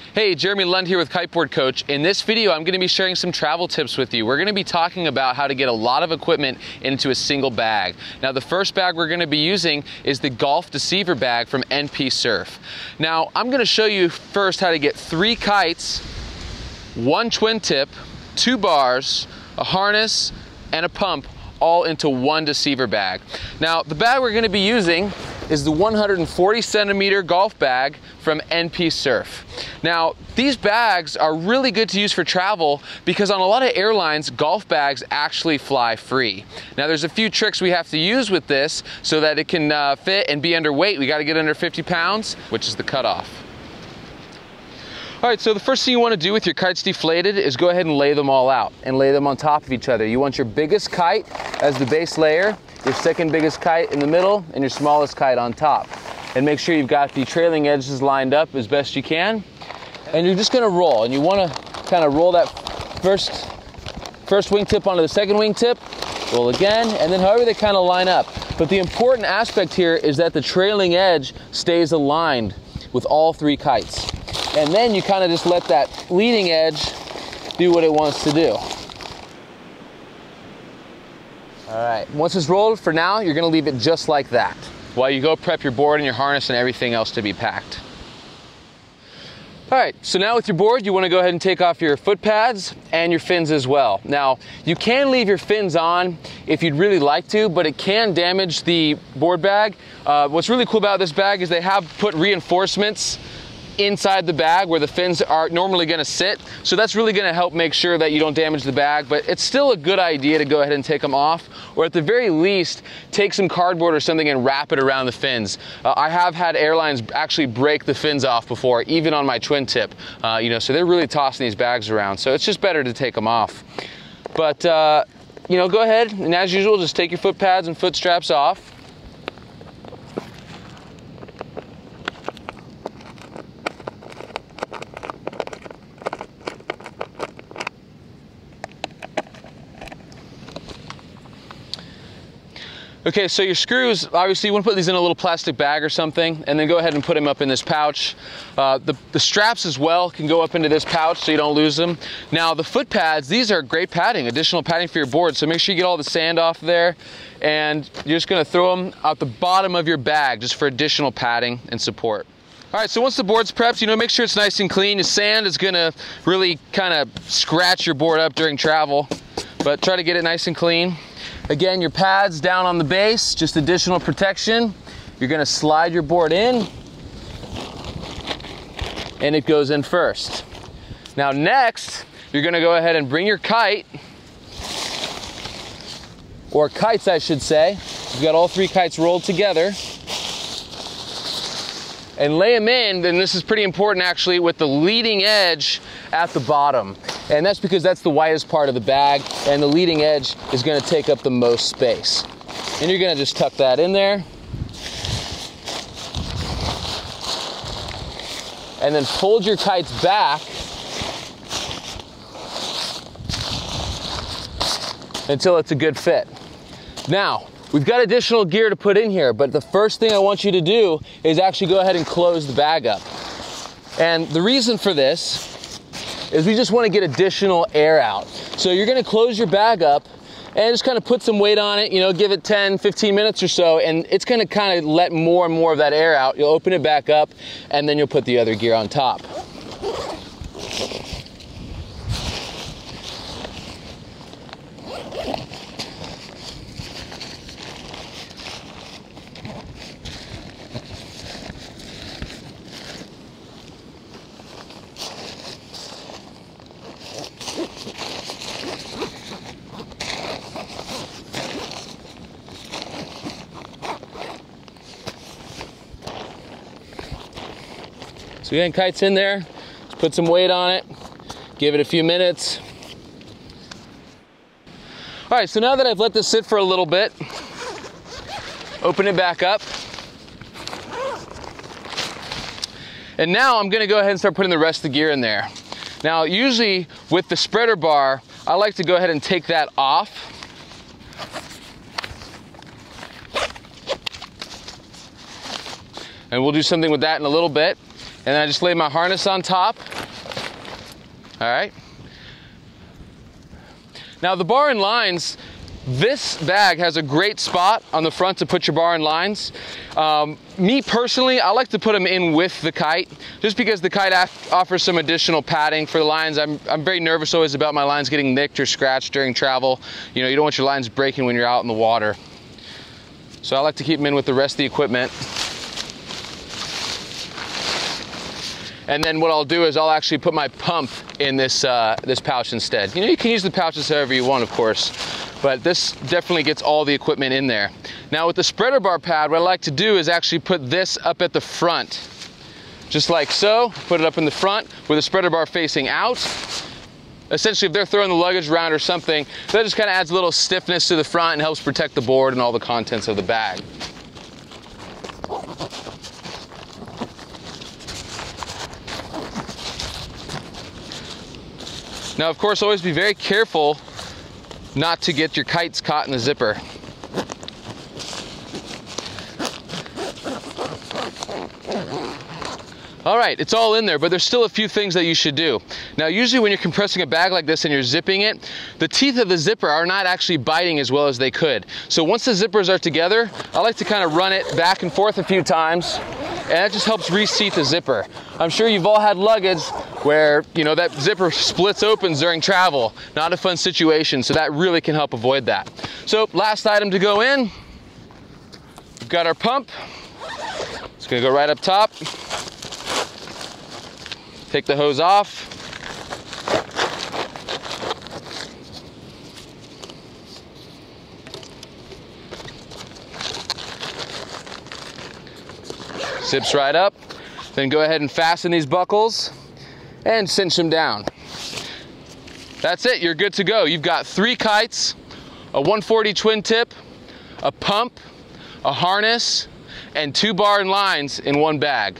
Hey, Jeremy Lund here with Kiteboard Coach. In this video, I'm going to be sharing some travel tips with you. We're going to be talking about how to get a lot of equipment into a single bag. Now, the first bag we're going to be using is the Golf Deceiver bag from NP Surf. Now, I'm going to show you first how to get 3 kites, 1 twin tip, 2 bars, a harness, and a pump all into 1 deceiver bag. Now, the bag we're going to be using is the 140 centimeter golf bag from NP Surf. Now, these bags are really good to use for travel because on a lot of airlines, golf bags actually fly free. Now, there's a few tricks we have to use with this so that it can fit and be underweight. We got to get under 50 pounds, which is the cutoff. All right, so the first thing you want to do with your kites deflated is go ahead and lay them all out and lay them on top of each other. You want your biggest kite as the base layer, your second biggest kite in the middle, and your smallest kite on top. And make sure you've got the trailing edges lined up as best you can. And you're just gonna roll, and you wanna kind of roll that first wingtip onto the second wingtip, roll again, and then however they kind of line up. But the important aspect here is that the trailing edge stays aligned with all 3 kites. And then you kind of just let that leading edge do what it wants to do. All right, once it's rolled, for now, you're gonna leave it just like that while you go prep your board and your harness and everything else to be packed. All right, so now with your board, you wanna go ahead and take off your foot pads and your fins as well. Now, you can leave your fins on if you'd really like to, but it can damage the board bag. What's really cool about this bag is they have put reinforcements inside the bag where the fins are normally going to sit. So that's really going to help make sure that you don't damage the bag, but it's still a good idea to go ahead and take them off, or at the very least, take some cardboard or something and wrap it around the fins. I have had airlines actually break the fins off before, even on my twin tip, so they're really tossing these bags around. So it's just better to take them off. But, go ahead and as usual, just take your foot pads and foot straps off. Okay, so your screws, obviously you want to put these in a little plastic bag or something, and then go ahead and put them up in this pouch. The straps as well can go up into this pouch so you don't lose them. Now the foot pads, these are great padding, additional padding for your board, so make sure you get all the sand off there, and you're just going to throw them out the bottom of your bag just for additional padding and support. All right, so once the board's prepped, make sure it's nice and clean. The sand is going to really kind of scratch your board up during travel, but try to get it nice and clean. Again, your pads down on the base, just additional protection. You're gonna slide your board in, and it goes in first. Now next, you're gonna go ahead and bring your kite, or kites I should say. You've got all 3 kites rolled together, and lay them in, and this is pretty important actually, with the leading edge at the bottom. And that's because that's the widest part of the bag, and the leading edge is gonna take up the most space. And you're gonna just tuck that in there. And then fold your kites back until it's a good fit. Now, we've got additional gear to put in here, but the first thing I want you to do is actually go ahead and close the bag up. And the reason for this is we just want to get additional air out. So you're going to close your bag up and just kind of put some weight on it, give it 10, 15 minutes or so, and it's going to kind of let more and more of that air out. You'll open it back up, and then you'll put the other gear on top. So again, kite's in there, just put some weight on it, give it a few minutes. All right, so now that I've let this sit for a little bit, open it back up. And now I'm gonna go ahead and start putting the rest of the gear in there. Now, usually with the spreader bar, I like to go ahead and take that off. And we'll do something with that in a little bit. And then I just lay my harness on top. All right. Now the bar and lines, this bag has a great spot on the front to put your bar and lines. Me personally, I like to put them in with the kite, just because the kite offers some additional padding for the lines. I'm very nervous always about my lines getting nicked or scratched during travel. You know, you don't want your lines breaking when you're out in the water. So I like to keep them in with the rest of the equipment. And then what I'll do is I'll actually put my pump in this pouch instead. You know, you can use the pouches however you want, of course, but this definitely gets all the equipment in there. Now with the spreader bar pad, what I like to do is actually put this up at the front, just like so. Put it up in the front with the spreader bar facing out. Essentially, if they're throwing the luggage around or something, that just kind of adds a little stiffness to the front and helps protect the board and all the contents of the bag. Now, of course, always be very careful not to get your kites caught in the zipper. All right, it's all in there, but there's still a few things that you should do. Now, usually when you're compressing a bag like this and you're zipping it, the teeth of the zipper are not actually biting as well as they could. So once the zippers are together, I like to kind of run it back and forth a few times, and that just helps reseat the zipper. I'm sure you've all had luggage where, you know, that zipper splits open during travel. Not a fun situation, so that really can help avoid that. So last item to go in, we've got our pump. It's gonna go right up top. Take the hose off. Zips right up. Then go ahead and fasten these buckles and cinch them down. That's it, you're good to go. You've got 3 kites, a 140 twin tip, a pump, a harness, and 2 bar and lines in one bag.